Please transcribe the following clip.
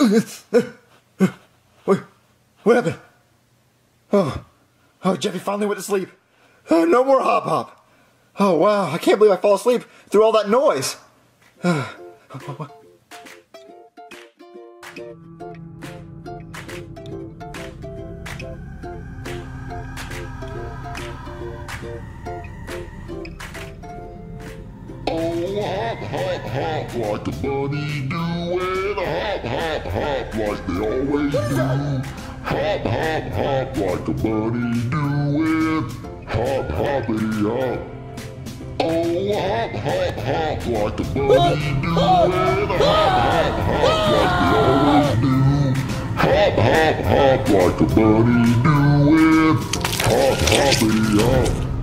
Wait, what happened? Oh, Jeffy finally went to sleep. Oh, no more hop hop. Oh, wow, I can't believe I fall asleep through all that noise. Oh, hop, hop, hop, like a bunny doing. Hop, hop, hop, like they always do. Hop, hop, hop, like a bunny doing. Hop, hoppity hop. Oh, hop, hop, hop, like a bunny doing. Hop, hop, hop, like they always do. Hop, hop, hop, like a bunny doing. Hop, hoppity hop.